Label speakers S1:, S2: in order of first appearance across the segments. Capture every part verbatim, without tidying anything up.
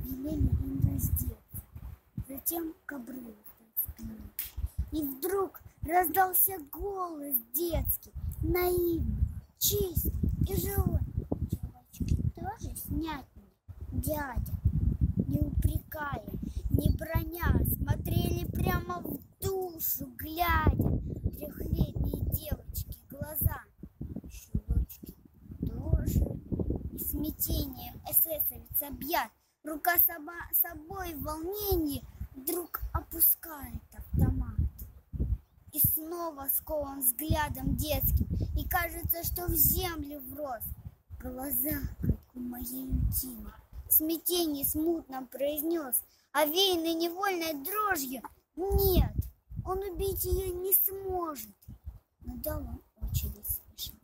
S1: велели им раздеться, затем к обрыву спиной. И вдруг раздался голос детский, наивный, чистый и живой. Чулочки тоже снять мне, дядя? Не упрекая, не броня, смотрели прямо в душу, глядя трехлетние девочки глаза. Чулочки тоже. И смятением эсэсовец объят, рука сама собой в волнении вдруг опускает автомат. И снова скован взглядом детским, и кажется, что в землю врос. Глаза, как у моей Тины, в смятении смутно произнес, овеянный невольной дрожью: нет, он убить ее не сможет. Но дал он очередь спешно.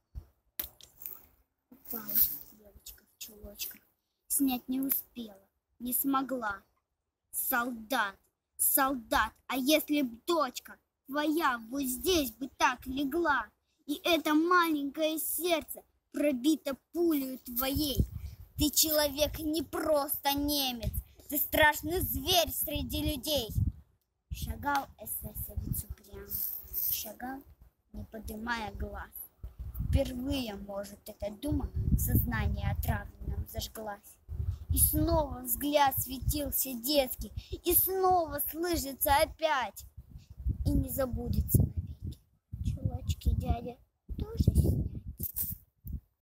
S1: Упала девочка в чулочках, снять не успела, не смогла. Солдат, солдат, а если б дочка твоя вот здесь бы так легла, и это маленькое сердце пробито пулею твоей. Ты человек, не просто немец, ты страшный зверь среди людей. Шагал эсэсовец упрямо, шагал, не поднимая глаз. Впервые, может, эта дума в сознании отравленном зажглась. И снова взгляд светился детский, и снова слышится опять. И не забудется навеки. Чулочки дядя тоже снять.